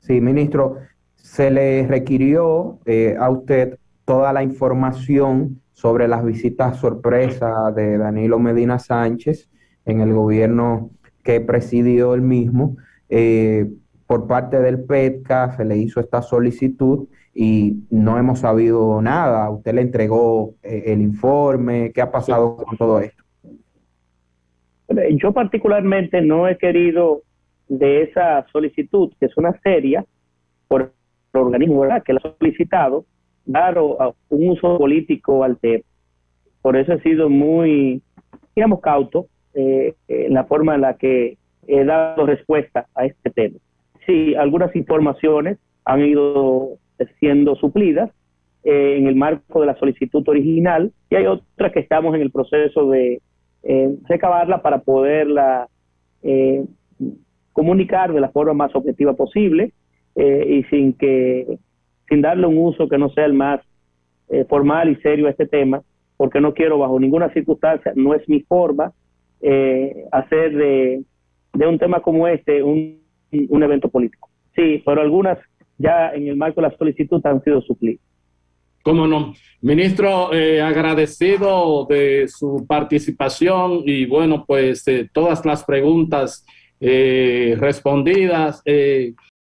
Sí, ministro, se le requirió a usted toda la información sobre las visitas sorpresa de Danilo Medina Sánchez en el gobierno que presidió él mismo. Eh, por parte del PETCA se le hizo esta solicitud y no hemos sabido nada. Usted le entregó el informe. ¿Qué ha pasado con todo esto? Yo particularmente no he querido de esa solicitud, que es una seria, por el organismo, ¿verdad?, que la ha solicitado, dar un uso político al tema. Por eso he sido muy, digamos, cauto en la forma en la que he dado respuesta a este tema. Sí, algunas informaciones han ido siendo suplidas en el marco de la solicitud original y hay otras que estamos en el proceso de recabarla para poderla eh, comunicar de la forma más objetiva posible y sin darle un uso que no sea el más formal y serio a este tema, porque no quiero bajo ninguna circunstancia, no es mi forma hacer de un tema como este un evento político. Sí, pero algunas ya en el marco de la solicitud han sido suplidas. Cómo no. Ministro, agradecido de su participación y bueno, pues todas las preguntas respondidas.